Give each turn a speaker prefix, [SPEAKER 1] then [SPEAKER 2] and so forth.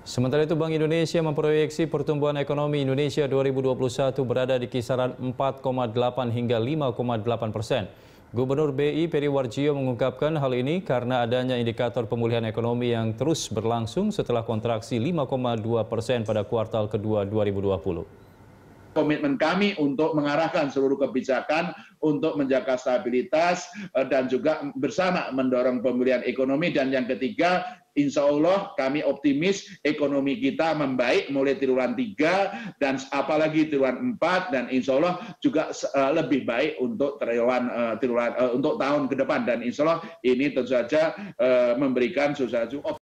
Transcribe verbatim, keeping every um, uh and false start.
[SPEAKER 1] Sementara itu, Bank Indonesia memproyeksi pertumbuhan ekonomi Indonesia dua ribu dua puluh satu berada di kisaran empat koma delapan hingga lima koma delapan persen. Gubernur B I Peri Warjio mengungkapkan hal ini karena adanya indikator pemulihan ekonomi yang terus berlangsung setelah kontraksi lima koma dua persen pada kuartal kedua dua ribu dua puluh.
[SPEAKER 2] Komitmen kami untuk mengarahkan seluruh kebijakan untuk menjaga stabilitas dan juga bersama mendorong pemulihan ekonomi. Dan yang ketiga, insya Allah kami optimis ekonomi kita membaik mulai triwulan tiga dan apalagi triwulan empat, dan insya Allah juga lebih baik untuk triwulan, triwulan untuk tahun ke depan. Dan insya Allah ini tentu saja memberikan sesuatu